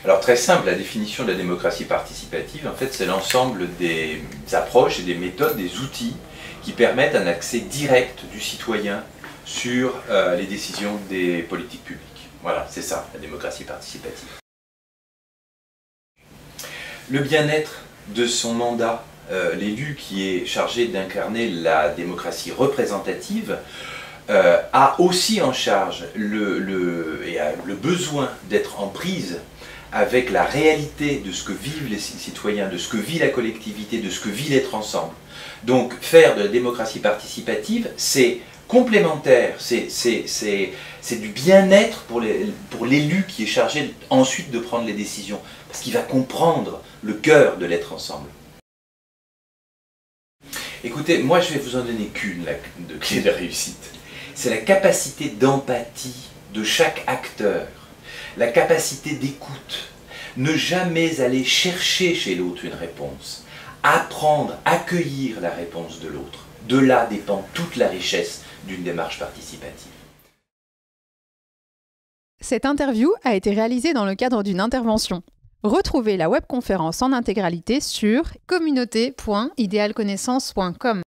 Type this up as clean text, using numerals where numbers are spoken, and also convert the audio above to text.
Alors très simple, la définition de la démocratie participative, en fait, c'est l'ensemble des approches et des méthodes, des outils qui permettent un accès direct du citoyen sur les décisions des politiques publiques. Voilà, c'est ça, la démocratie participative. Le bien-être de son mandat, l'élu qui est chargé d'incarner la démocratie représentative, a aussi en charge et a le besoin d'être en prise avec la réalité de ce que vivent les citoyens, de ce que vit la collectivité, de ce que vit l'être ensemble. Donc faire de la démocratie participative, c'est complémentaire, c'est du bien-être pour l'élu qui est chargé ensuite de prendre les décisions, parce qu'il va comprendre le cœur de l'être ensemble. Écoutez, moi je vais vous en donner qu'une de clé de réussite. C'est la capacité d'empathie de chaque acteur, la capacité d'écoute, ne jamais aller chercher chez l'autre une réponse, apprendre, accueillir la réponse de l'autre. De là dépend toute la richesse d'une démarche participative. Cette interview a été réalisée dans le cadre d'une intervention. Retrouvez la webconférence en intégralité sur communauté.idealconnaissance.com.